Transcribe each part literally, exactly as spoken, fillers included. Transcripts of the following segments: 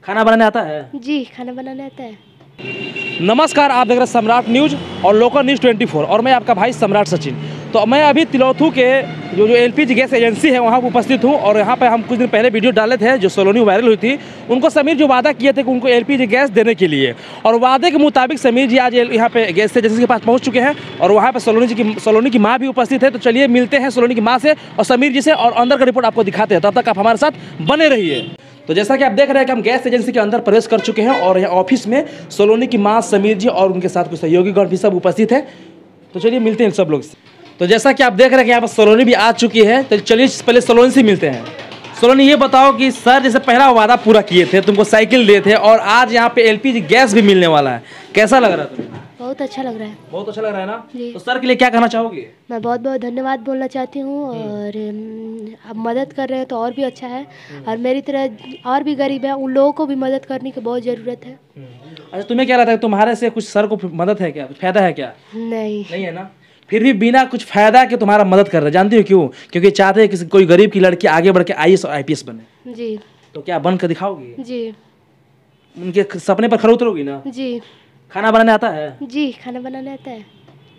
खाना बनाने आता है? जी, खाना बनाने आता है। नमस्कार, आप देख रहे हैं सम्राट न्यूज़ और लोकल न्यूज़ चौबीस और मैं आपका भाई सम्राट सचिन। तो मैं अभी तिलौथू के जो जो एलपीजी गैस एजेंसी है वहाँ उपस्थित हूँ और यहाँ पे हम कुछ दिन पहले वीडियो डाले थे जो सलोनी वायरल हुई थी। उनको समीर जो वादा किए थे कि उनको एलपीजी गैस देने के लिए, और वादे के मुताबिक समीर जी आज यहाँ पे गैस एजेंसी के पास पहुँच चुके हैं और वहाँ पे सलोनी जी की सलोनी की माँ भी उपस्थित है। तो चलिए मिलते हैं सलोनी की माँ से और समीर जी से और अंदर का रिपोर्ट आपको दिखाते हैं। तब तक आप हमारे साथ बने रहिए। तो जैसा कि आप देख रहे हैं कि हम गैस एजेंसी के अंदर प्रवेश कर चुके हैं और यहाँ ऑफिस में सलोनी की माँ, समीर जी और उनके साथ कुछ सहयोगीगण भी सब उपस्थित है। तो चलिए मिलते हैं सब लोग से। तो जैसा कि आप देख रहे हैं कि यहाँ पर सलोनी भी आ चुकी है, तो चलिए पहले सलोनी से मिलते हैं। सलोनी, ये बताओ कि सर जैसे पहला वादा पूरा किए थे, तुमको साइकिल दिए थे और आज यहाँ पे एलपीजी गैस भी मिलने वाला है, कैसा लग रहा है तुम्हें? बहुत अच्छा लग रहा है। बहुत अच्छा लग रहा है ना? जी। तो सर के लिए क्या कहना चाहोगे? मैं बहुत बहुत धन्यवाद बोलना चाहती हूँ और अब मदद कर रहे हैं तो और भी अच्छा है, और मेरी तरह और भी गरीब है उन लोगों को भी मदद करने की बहुत ज़रूरत है। अच्छा, तुम्हें क्या लगता है तुम्हारे से कुछ सर को मदद है क्या, कुछ फायदा है क्या? नहीं नहीं है ना? फिर भी बिना कुछ फायदा के तुम्हारा मदद कर रहे हैं, जानती हो क्यों? क्योंकि चाहते हैं कि कोई गरीब की लड़की आगे बढ़ के आई ए एस और आई पी एस बने। जी। तो क्या बन कर दिखाओगी? जी। उनके सपने पर खरा उतरोगी ना? जी। खाना बनाने आता है? जी, खाना बनाने आता है।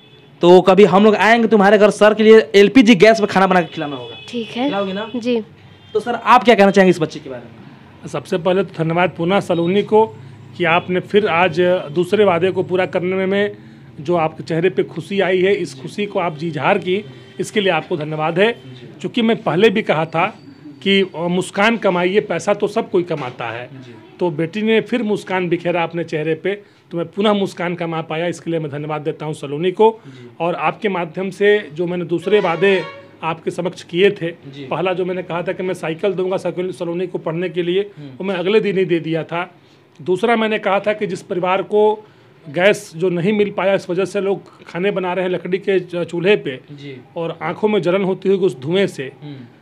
तो कभी हम लोग आएंगे तुम्हारे घर, सर के लिए एलपीजी गैस पर खाना बना के खिलाना होगा। ठीक है। खिलाओगी ना? जी। तो सर आप क्या कहना चाहेंगे इस बच्चे के बारे में? सबसे पहले तो धन्यवाद पुनः सलोनी को कि आपने फिर आज दूसरे वादे को पूरा करने में जो आपके चेहरे पे खुशी आई है, इस खुशी को आप जी इजहार की, इसके लिए आपको धन्यवाद है। चूँकि मैं पहले भी कहा था कि मुस्कान कमाइए, पैसा तो सब कोई कमाता है, तो बेटी ने फिर मुस्कान बिखेरा अपने चेहरे पे, तो मैं पुनः मुस्कान कमा पाया, इसके लिए मैं धन्यवाद देता हूँ सलोनी को। और आपके माध्यम से जो मैंने दूसरे वादे आपके समक्ष किए थे, पहला जो मैंने कहा था कि मैं साइकिल दूंगा सलोनी को पढ़ने के लिए, वो मैं अगले दिन ही दे दिया था। दूसरा मैंने कहा था कि जिस परिवार को गैस जो नहीं मिल पाया, इस वजह से लोग खाने बना रहे हैं लकड़ी के चूल्हे पे और आंखों में जलन होती हुई उस धुएं से,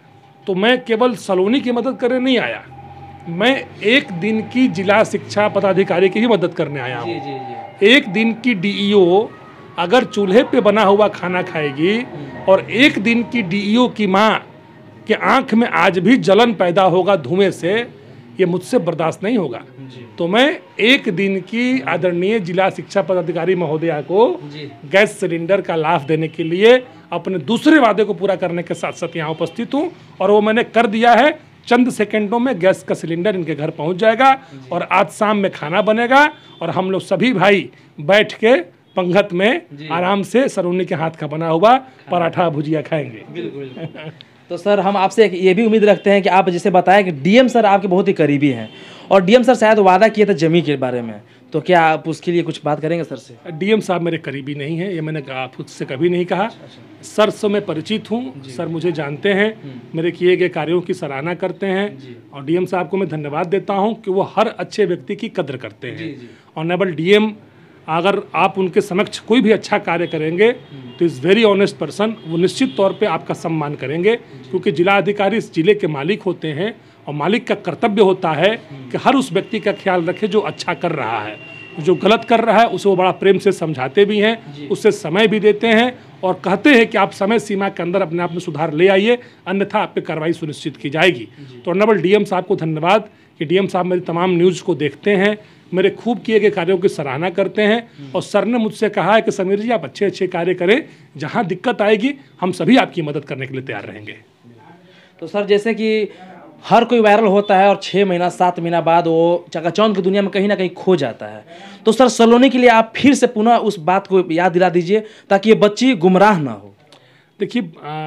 तो मैं केवल सलोनी की मदद करने नहीं आया, मैं एक दिन की जिला शिक्षा पदाधिकारी की ही मदद करने आया हूँ। एक दिन की डी ई ओ अगर चूल्हे पे बना हुआ खाना खाएगी और एक दिन की डी ई ओ की माँ के आंख में आज भी जलन पैदा होगा धुएं से, ये मुझसे बर्दाश्त नहीं होगा। तो मैं एक दिन की आदरणीय जिला शिक्षा पदाधिकारी महोदया को गैस सिलेंडर का लाभ देने के लिए अपने दूसरे वादे को पूरा करने के साथ साथ यहाँ उपस्थित हूँ, और वो मैंने कर दिया है। चंद सेकंडों में गैस का सिलेंडर इनके घर पहुँच जाएगा और आज शाम में खाना बनेगा और हम लोग सभी भाई बैठ के पंगत में आराम से सलोनी के हाथ का बना हुआ पराठा भुजिया खाएंगे। बिल्कुल। तो सर हम आपसे ये भी उम्मीद रखते हैं कि आप जैसे बताएं कि डीएम सर आपके बहुत ही करीबी हैं और डीएम सर शायद वादा किए थे जमीन के बारे में, तो क्या आप उसके लिए कुछ बात करेंगे सर से? डीएम साहब मेरे करीबी नहीं है, ये मैंने खुद से कभी नहीं कहा। सर से मैं परिचित हूँ, सर मुझे जानते हैं, मेरे किए गए कार्यों की सराहना करते हैं और डीएम साहब को मैं धन्यवाद देता हूँ कि वो हर अच्छे व्यक्ति की कद्र करते हैं। ऑनरेबल डीएम, अगर आप उनके समक्ष कोई भी अच्छा कार्य करेंगे तो इज़ वेरी ऑनेस्ट पर्सन, वो निश्चित तौर पे आपका सम्मान करेंगे, क्योंकि जिला अधिकारी इस जिले के मालिक होते हैं और मालिक का कर्तव्य होता है कि हर उस व्यक्ति का ख्याल रखे जो अच्छा कर रहा है। जो गलत कर रहा है उसे वो बड़ा प्रेम से समझाते भी हैं, उससे समय भी देते हैं और कहते हैं कि आप समय सीमा के अंदर अपने आप में सुधार ले आइए, अन्यथा आप पे कार्रवाई सुनिश्चित की जाएगी। तो ऑनरेबल डीएम साहब को धन्यवाद कि डीएम साहब मेरी तमाम न्यूज़ को देखते हैं, मेरे खूब किए गए कार्यों की सराहना करते हैं और सर ने मुझसे कहा है कि समीर जी आप अच्छे अच्छे कार्य करें, जहां दिक्कत आएगी हम सभी आपकी मदद करने के लिए तैयार रहेंगे। तो सर जैसे कि हर कोई वायरल होता है और छः महीना सात महीना बाद वो चकाचौंध की दुनिया में कहीं ना कहीं खो जाता है, तो सर सलोनी के लिए आप फिर से पुनः उस बात को याद दिला दीजिए ताकि ये बच्ची गुमराह ना हो। देखिए,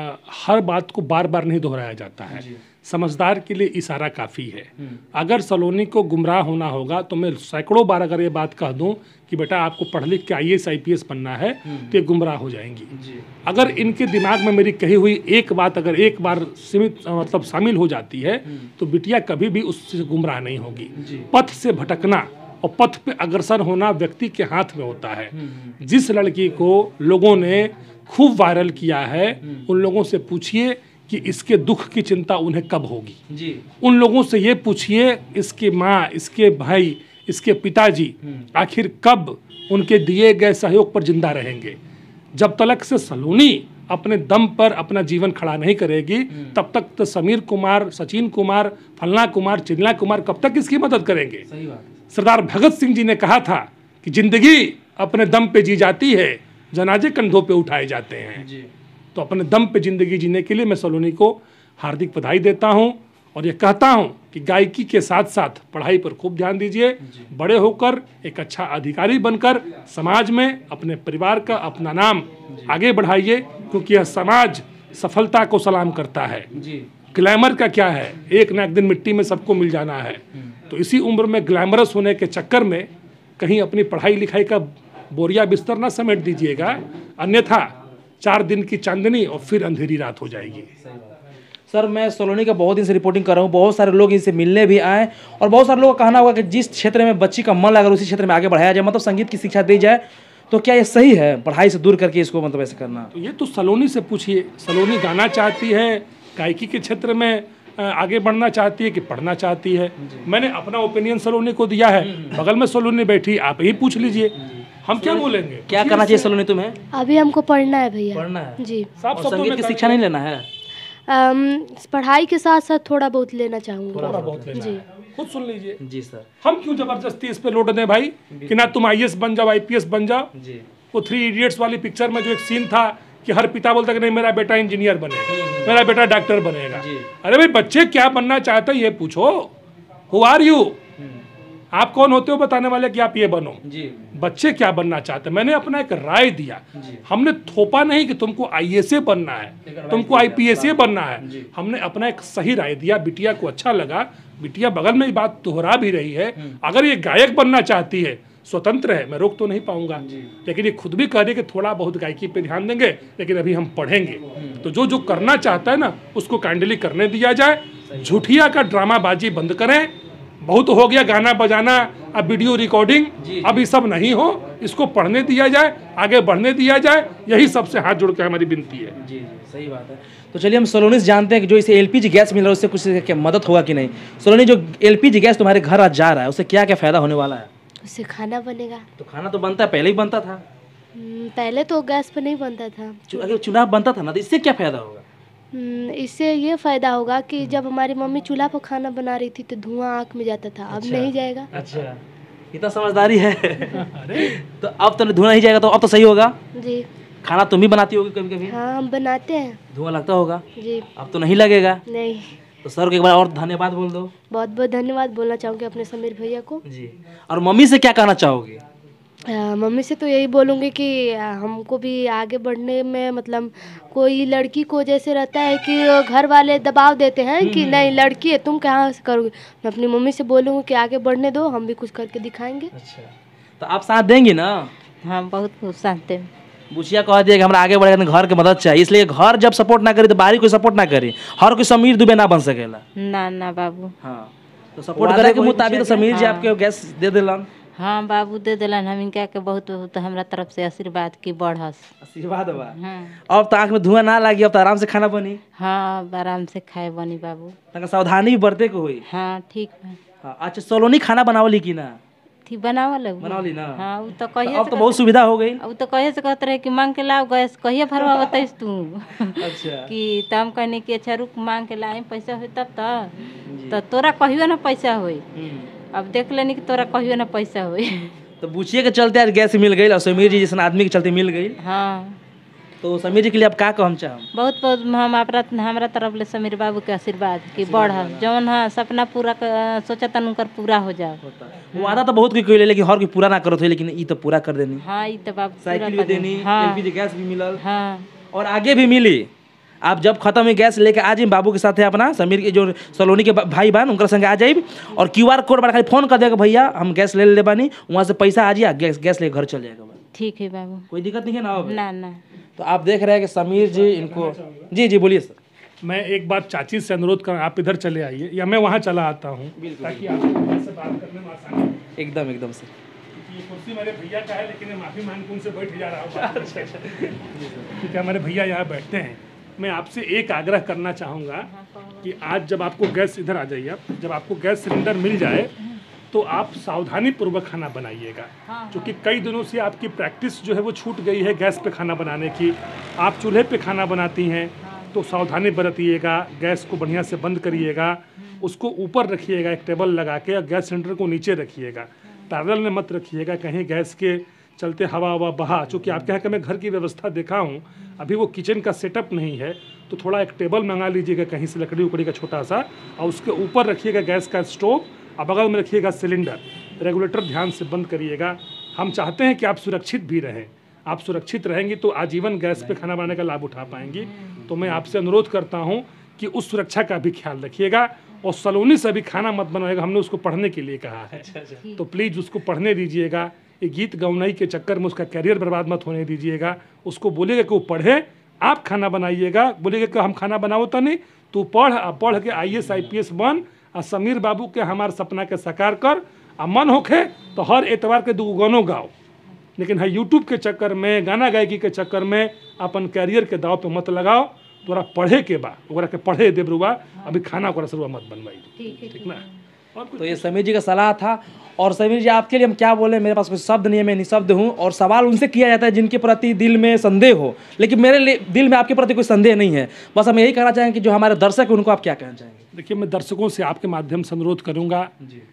हर बात को बार बार नहीं दोहराया जाता है, समझदार के लिए इशारा काफ़ी है। अगर सलोनी को गुमराह होना होगा तो मैं सैकड़ों बार अगर ये बात कह दूं कि बेटा आपको पढ़ लिख के I A S I P S बनना है, तो ये गुमराह हो जाएंगी। अगर इनके दिमाग में मेरी कही हुई एक बात अगर एक बार सीमित मतलब शामिल हो जाती है तो बिटिया कभी भी उससे गुमराह नहीं होगी। पथ से भटकना और पथ पे अग्रसर होना व्यक्ति के हाथ में होता है। जिस लड़की को लोगों ने खूब वायरल किया है, उन लोगों से पूछिए कि इसके दुख की चिंता उन्हें कब होगी जी। उन लोगों से ये पूछिए इसकी माँ, इसके भाई, इसके पिताजी आखिर कब उनके दिए गए सहयोग पर जिंदा रहेंगे। जब तलक से सलोनी अपने दम पर अपना जीवन खड़ा नहीं करेगी, तब तक तो समीर कुमार, सचिन कुमार, फलना कुमार, चिल्ला कुमार कब तक इसकी मदद करेंगे। सही बात है। सरदार भगत सिंह जी ने कहा था कि जिंदगी अपने दम पे जी जाती है, जनाजे कंधों पे उठाए जाते हैं। जी। तो अपने दम पे जिंदगी जीने के लिए मैं सलोनी को हार्दिक बधाई देता हूं और ये कहता हूं कि गायकी के साथ साथ पढ़ाई पर खूब ध्यान दीजिए, बड़े होकर एक अच्छा अधिकारी बनकर समाज में अपने परिवार का अपना नाम आगे बढ़ाइए, क्योंकि यह समाज सफलता को सलाम करता है। जी। ग्लैमर का क्या है, एक ना एक दिन मिट्टी में सबको मिल जाना है। तो इसी उम्र में ग्लैमरस होने के चक्कर में कहीं अपनी पढ़ाई लिखाई का बोरिया बिस्तर ना समेट दीजिएगा, अन्यथा चार दिन की चांदनी और फिर अंधेरी रात हो जाएगी। सर, मैं सलोनी का बहुत दिन से रिपोर्टिंग कर रहा हूँ, बहुत सारे लोग इनसे मिलने भी आए और बहुत सारे लोगों का कहना होगा कि जिस क्षेत्र में बच्ची का मन लगा उसी क्षेत्र में आगे बढ़ाया जाए, मतलब संगीत की शिक्षा दी जाए। तो क्या ये सही है पढ़ाई से दूर करके इसको मतलब ऐसे करना? तो ये तो सलोनी से पूछिए। सलोनी गाना चाहती है, गायकी के क्षेत्र में आगे बढ़ना चाहती है कि पढ़ना चाहती है। मैंने अपना ओपिनियन सलोनी को दिया है, बगल में सलोनी बैठी, आप ही पूछ लीजिए, हम क्या बोलेंगे। क्या करना चाहिए सलोनी तुम्हें? अभी हमको पढ़ना है भैया। पढ़ना है जी। साफ संगीत की शिक्षा नहीं लेना है? अम, पढ़ाई के साथ साथ थोड़ा बहुत लेना चाहूँगा। थोड़ा बहुत लेना जी। है। खुद सुन लीजिए। जी सर। हम क्यों जबरदस्ती इस पे लोड दें भाई कि ना तुम आई ए एस बन जाओ, आई पी एस बन जाओ। जी। वो थ्री इडियट्स वाली पिक्चर में जो एक सीन था कि हर पिता बोलता कि नहीं मेरा बेटा इंजीनियर बनेगा, मेरा बेटा डॉक्टर बनेगा। अरे भाई बच्चे क्या बनना चाहते हैं ये पूछो। हु आर यू, आप कौन होते हो बताने वाले कि आप ये बनो। जी। बच्चे क्या बनना चाहते हैं, मैंने अपना एक राय दिया। हमने थोपा नहीं कि तुमको आई ए एस बनना है, तुमको आई पी एस बनना है। हमने अपना एक सही राय दिया, बिटिया को अच्छा लगा, बिटिया बगल में ये बात दोहरा भी रही है। अगर ये गायक बनना चाहती है, स्वतंत्र है, मैं रोक तो नहीं पाऊंगा, लेकिन ये खुद भी कह रही है कि थोड़ा बहुत गायकी पे ध्यान देंगे, लेकिन अभी हम पढ़ेंगे। तो जो जो करना चाहता है ना उसको काइंडली करने दिया जाए। झूठिया का ड्रामाबाजी बंद करें, बहुत हो गया गाना बजाना, अब वीडियो रिकॉर्डिंग, अब ये सब नहीं हो, इसको पढ़ने दिया जाए, आगे बढ़ने दिया जाए। यही सबसे हाथ जोड़ के हमारी विनती है। जी जी सही बात है। तो चलिए हम सलोनी से जानते हैं कि जो इसे एल पी जी गैस मिल रहा है उससे कुछ क्या मदद होगा कि नहीं। सलोनी, जो एल पी जी गैस तुम्हारे घर आज जा रहा है उससे क्या क्या फायदा होने वाला है? उससे खाना बनेगा। तो खाना तो बनता है, पहले ही बनता था। हम्म, पहले तो गैस पे नहीं बनता था। चु- अगर चुनाव बनता था ना तो इससे क्या फायदा होगा? हम्म, इससे ये फायदा होगा कि जब हमारी मम्मी चूल्हा पर खाना बना रही थी तो धुआं आँख में जाता था, अब नहीं जाएगा। अच्छा, इतना समझदारी है। तो अब तो धुआं नहीं जाएगा, तो अब तो सही होगा। जी। खाना तुम भी बनाती होगी कभी कभी? हाँ, हम बनाते हैं। धुआं लगता होगा? जी। अब तो नहीं लगेगा। नहीं। तो सर को एक बार और धन्यवाद बोल दो। बहुत बहुत धन्यवाद बोलना चाहूँगी अपने समीर भैया को। जी। और मम्मी से क्या कहना चाहोगे? आ, मम्मी से तो यही बोलूँगी कि आ, हमको भी आगे बढ़ने में, मतलब कोई लड़की को जैसे रहता है कि घर वाले दबाव देते हैं कि नहीं लड़की है तुम कहाँ से करोगे, मैं अपनी मम्मी से बोलूँगी कि आगे बढ़ने दो, हम भी कुछ करके दिखाएंगे। अच्छा, तो आप साथ देंगी ना? हाँ, बहुत खुश साथ हैं। बुचिया कह दिया कि हमरा आगे बढ़े घर के मदद चाहिए, इसलिए घर जब सपोर्ट ना करी तो बाहरी कोई सपोर्ट ना करी, हर कोई समीर दुबे ना बन सकेला। ना ना बाबू। हाँ, तो सपोर्ट करे के मुताबिक तो समीर जी आपके गैस दे दिलन। हाँ बाबू, दे दिलन। हम इनका के बहुत बहुत हमरा तरफ से आशीर्वाद की बढ़स। आशीर्वाद बा। हाँ। अब तो आँख में धुआं ना लगी, अब तो आराम से खाना बनी। हाँ, आराम से खाए बनी बाबू। तनका सावधानी भी बरते को हुई। हाँ ठीक है। हाँ, अच्छा सलोनी खाना बनावली की ना? थी बनावल है वो। बनावली ना? हाँ, वो तो तो कहिए अब तो बहुत सुविधा हो गई। अब तो कहिए से कहते रहे कि मांग के लाओ गैस, कहिए भरवा बताइस तू। अच्छा। कि तो हम कहने कि अच्छा रुक मांग के लाए पैसा हो तब तो तो तोरा कहियो ना पैसा होई। अब देख लेनी कि तोरा कहियो ना पैसा होई। तो बुचिए के चलते आज गैस मिल गई और समीर जी जैसे आदमी के चलते मिल गई। हाँ, तो समीर जी के लिए आप का कहम चाहम? बहुत बहुत हम अपना हमारा तरफ ले समीर बाबू के आशीर्वाद की बढ़ जौन हाँ सपना पूरा क- सोचता उनकर पूरा हो जाओ। वो वादा तो बहुत कोई कोई लेकिन हर कोई पूरा ना करत हो, लेकिन ई तो पूरा कर देनी। हाँ, ये तो बाबू पूरा साइकिल भी कर देनी, हाँ एलपीजी गैस भी मिलल हाँ और आगे भी मिली। आप जब खत्म हुई गैस लेके आ जाइए बाबू के साथ है अपना समीर के जो सलोनी के भाई बहन उनके संगे आ जाइए और क्यू आर कोड बना खाली फोन कर देगा भैया हम गैस ले ले बानी, वहाँ से पैसा आ जाइए, गैस गैस लेके घर चल जाएगा। ठीक है बाबू। कोई दिक्कत नहीं है ना? अब ना ना। तो आप देख रहे हैं कि समीर जी इनको जी जी बोलिए सर। मैं एक बात चाची से अनुरोध कर, आप इधर चले आइए या मैं वहाँ चला आता हूँ ताकि आपको मेरे से बात करने में आसानी हो। एकदम एकदम सर। ये कुर्सी मेरे भैया का है लेकिन मैं माफ़ी मांग के उनसे बैठ जा रहा हूँ। ठीक है, हमारे भैया यहाँ बैठते हैं। मैं आपसे एक आग्रह करना चाहूँगा कि आज जब आपको गैस, इधर आ जाइए आप, जब आपको गैस सिलेंडर मिल जाए तो आप सावधानी पूर्वक खाना बनाइएगा, क्योंकि कई दिनों से आपकी प्रैक्टिस जो है वो छूट गई है गैस पे खाना बनाने की। आप चूल्हे पे खाना बनाती हैं तो सावधानी बरतिएगा, गैस को बढ़िया से बंद करिएगा, उसको ऊपर रखिएगा एक टेबल लगा के, और गैस सिलेंडर को नीचे रखिएगा, पैरेलल में मत रखिएगा, कहीं गैस के चलते हवा हवा बहा। चूँकि आपके यहाँ का मैं घर की व्यवस्था देखा हूँ, अभी वो किचन का सेटअप नहीं है, तो थोड़ा एक टेबल मंगा लीजिएगा कहीं से लकड़ी उकड़ी का छोटा सा, और उसके ऊपर रखिएगा गैस का स्टोव, और बगल में रखिएगा सिलेंडर। रेगुलेटर ध्यान से बंद करिएगा। हम चाहते हैं कि आप सुरक्षित भी रहें। आप सुरक्षित रहेंगी तो आजीवन गैस पे खाना बनाने का लाभ उठा पाएंगी। तो मैं आपसे अनुरोध करता हूँ कि उस सुरक्षा का भी ख्याल रखिएगा, और सलोनी से अभी खाना मत बनवाएगा, हमने उसको पढ़ने के लिए कहा है, तो प्लीज़ उसको पढ़ने दीजिएगा। ये गीत गौनाई के चक्कर में उसका कैरियर बर्बाद मत होने दीजिएगा। उसको बोलिएगा कि वो पढ़े, आप खाना बनाइएगा। बोलिएगा कि हम खाना बनाओ तो नहीं, तू पढ़, आ पढ़ के I S I P S बन, और समीर बाबू के हमारे सपना के साकार कर। आ मन होखे तो हर एतवार के दो गानों गाओ, लेकिन हाँ यूट्यूब के चक्कर में, गाना गायकी के चक्कर में अपन कैरियर के दाव पे मत लगाओ। तोरा पढ़े के बा ओकरा के पढ़े दे बरुआ, अभी खाना ओकरा से मत बनवाई, ठीक ना। और तो ये समीर जी का सलाह था। और समीर जी आपके लिए हम क्या बोले, मेरे पास कोई शब्द नहीं है, मैं निशब्द हूँ। और सवाल उनसे किया जाता है जिनके प्रति दिल में संदेह हो, लेकिन मेरे लिए दिल में आपके प्रति कोई संदेह नहीं है। बस हम यही कहना चाहेंगे कि जो हमारे दर्शक हैं उनको आप क्या कहना चाहेंगे? देखिए, मैं दर्शकों से आपके माध्यम से अनुरोध करूँगा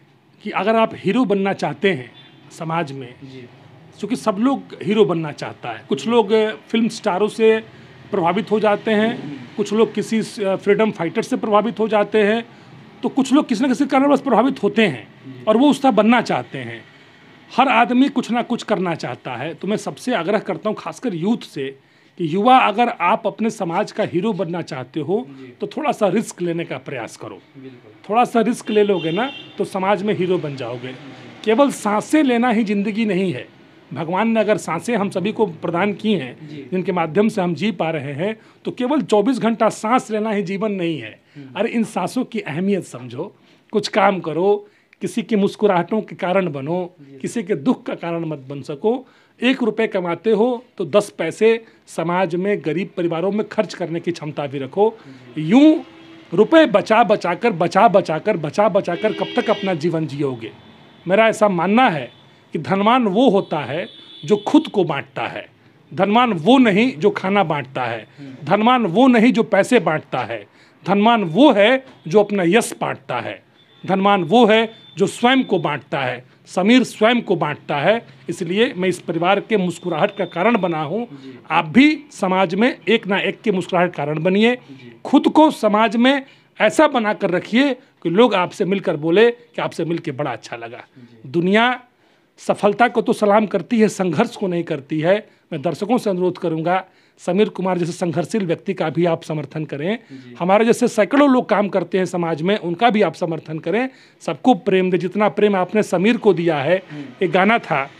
कि अगर आप हीरो बनना चाहते हैं समाज में, क्योंकि सब लोग हीरो बनना चाहता है, कुछ लोग फिल्म स्टारों से प्रभावित हो जाते हैं, कुछ लोग किसी फ्रीडम फाइटर से प्रभावित हो जाते हैं, तो कुछ लोग किसी न किसी कारणवश प्रभावित होते हैं और वो उसका बनना चाहते हैं। हर आदमी कुछ ना कुछ करना चाहता है। तो मैं सबसे आग्रह करता हूँ, खासकर यूथ से, कि युवा अगर आप अपने समाज का हीरो बनना चाहते हो तो थोड़ा सा रिस्क लेने का प्रयास करो। थोड़ा सा रिस्क ले लोगे ना तो समाज में हीरो बन जाओगे। केवल सांसें लेना ही जिंदगी नहीं है। भगवान ने अगर सांसें हम सभी को प्रदान की हैं, जिनके माध्यम से हम जी पा रहे हैं, तो केवल चौबीस घंटा सांस लेना ही जीवन नहीं है। अरे इन सांसों की अहमियत समझो, कुछ काम करो, किसी की मुस्कुराहटों के कारण बनो, किसी के दुख का कारण मत बन सको। एक रुपए कमाते हो तो दस पैसे समाज में गरीब परिवारों में खर्च करने की क्षमता भी रखो। यूं रुपए बचा बचा कर बचा बचा कर बचा बचा कर कब तक अपना जीवन जियोगे? मेरा ऐसा मानना है कि धनवान वो होता है जो खुद को बांटता है। धनवान वो नहीं जो खाना बांटता है। धनवान वो नहीं जो पैसे बांटता है। धनवान वो है जो अपना यश बांटता है। धनवान वो है जो स्वयं को बांटता है। समीर स्वयं को बांटता है। इसलिए मैं इस परिवार के मुस्कुराहट का कारण बना हूँ। आप भी समाज में एक ना एक के मुस्कुराहट कारण बनिए। खुद को समाज में ऐसा बना कर रखिए कि लोग आपसे मिलकर बोले कि आपसे मिलकर बड़ा अच्छा लगा। दुनिया सफलता को तो सलाम करती है, संघर्ष को नहीं करती है। मैं दर्शकों से अनुरोध करूंगा, समीर कुमार जैसे संघर्षशील व्यक्ति का भी आप समर्थन करें। हमारे जैसे सैकड़ों लोग काम करते हैं समाज में, उनका भी आप समर्थन करें। सबको प्रेम दे, जितना प्रेम आपने समीर को दिया है। एक गाना था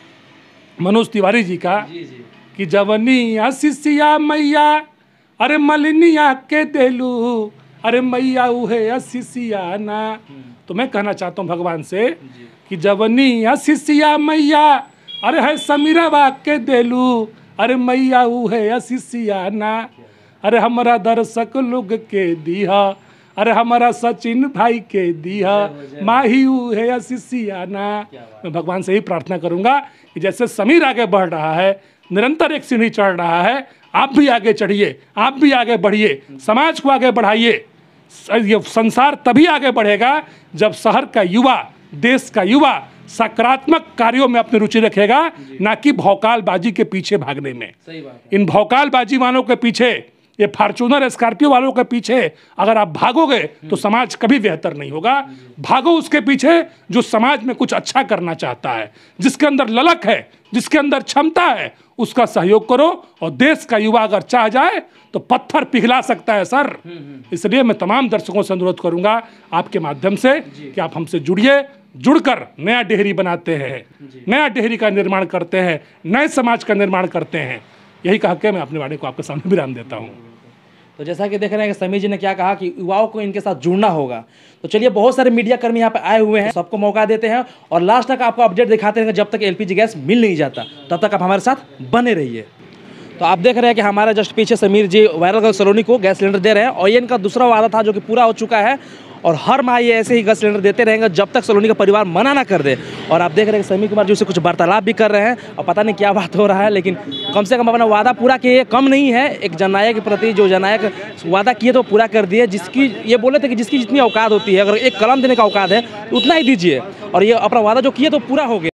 मनोज तिवारी जी का कि जवनिया सिसिया मैया अरे मलिनिया के देलू, अरे मैया उहे सिसिया ना। तो मैं कहना चाहता हूँ भगवान से कि जवनिया सिसिया मैया अरे है समीरवा के देलू, अरे मैया उहे सिसिया ना। अरे हमारा दर्शक लोग के दिया, अरे हमारा सचिन भाई के दिया, माही उहे सिसिया ना। मैं भगवान से ही प्रार्थना करूंगा कि जैसे समीर आगे बढ़ रहा है, निरंतर एक सीढ़ी चढ़ रहा है, आप भी आगे चढ़िए, आप भी आगे बढ़िए, समाज को आगे बढ़ाइए। ये संसार तभी आगे बढ़ेगा जब शहर का युवा, देश का युवा सकारात्मक कार्यों में अपनी रुचि रखेगा, ना कि भौकालबाजी के पीछे भागने में। सही बात है। इन भौकालबाजी वालों के पीछे, ये फार्चूनर स्कॉर्पियो वालों के पीछे अगर आप भागोगे तो समाज कभी बेहतर नहीं होगा। भागो उसके पीछे जो समाज में कुछ अच्छा करना चाहता है, जिसके अंदर ललक है, जिसके अंदर क्षमता है, उसका सहयोग करो। और देश का युवा अगर चाह जाए तो पत्थर पिघला सकता है सर। इसलिए मैं तमाम दर्शकों से अनुरोध करूंगा आपके माध्यम से कि आप हमसे जुड़िए, जुड़कर नया डेहरी बनाते हैं, नया डेहरी का निर्माण करते हैं, नए समाज का निर्माण करते हैं। यही कह के मैं अपने वाणी को आपके सामने विराम देता हूँ। तो जैसा कि देख रहे हैं कि समीर जी ने क्या कहा कि युवाओं को इनके साथ जुड़ना होगा। तो चलिए, बहुत सारे मीडिया कर्मी यहाँ पे आए हुए हैं, सबको मौका देते हैं और लास्ट तक आपको अपडेट दिखाते हैं। जब तक एलपीजी गैस मिल नहीं जाता तब तक आप हमारे साथ बने रहिए। तो आप देख रहे हैं कि हमारे जस्ट पीछे समीर जी वायरल गर्ल सलोनी को गैस सिलेंडर दे रहे हैं और ये इनका दूसरा वादा था जो कि पूरा हो चुका है। और हर माह ये ऐसे ही गैस सिलेंडर देते रहेंगे जब तक सलोनी का परिवार मना ना कर दे। और आप देख रहे हैं समी कुमार जी उससे कुछ वार्तालाप भी कर रहे हैं और पता नहीं क्या बात हो रहा है, लेकिन कम से कम अपना वादा पूरा किए, कम नहीं है। एक जननायक के प्रति जो जननायक वादा किए तो पूरा कर दिए। जिसकी ये बोले थे कि जिसकी जितनी औकात होती है, अगर एक कलम देने का औकात है उतना ही दीजिए, और ये अपना वादा जो किए तो पूरा हो गया।